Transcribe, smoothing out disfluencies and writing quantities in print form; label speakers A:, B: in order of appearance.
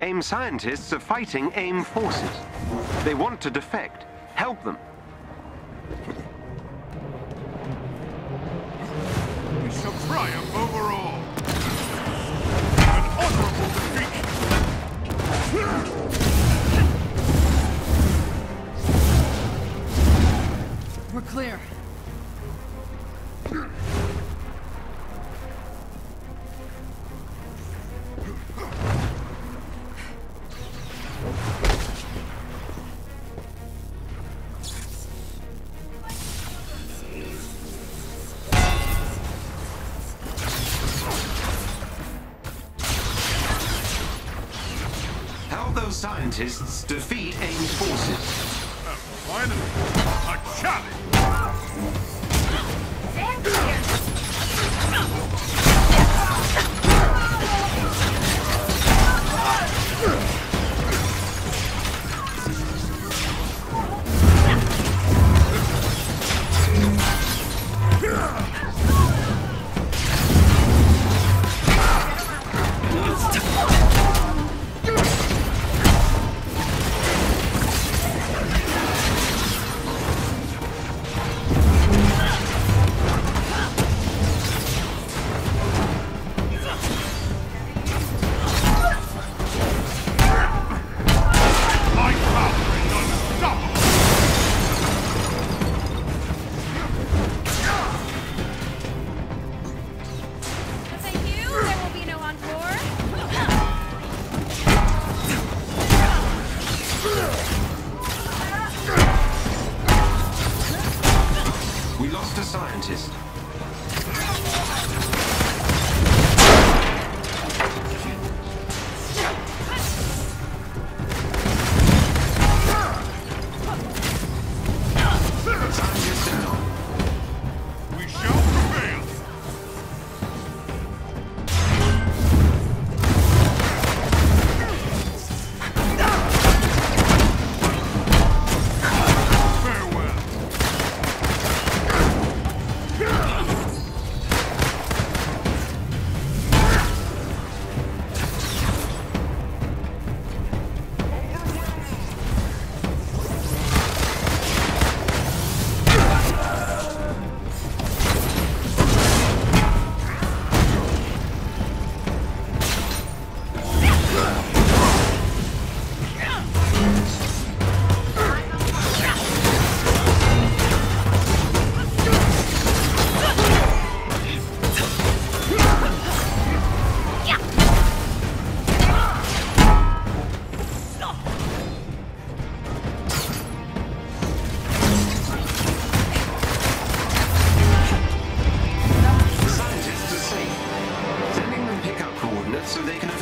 A: AIM scientists are fighting AIM forces. They want to defect. Help them.
B: We shall triumph over all. An honorable defeat.
C: We're clear.
A: Help those scientists defeat AIM forces.
B: Finally, a challenge.
A: We lost a scientist. Scientist down.
B: We shall prevail. Farewell.
A: So they can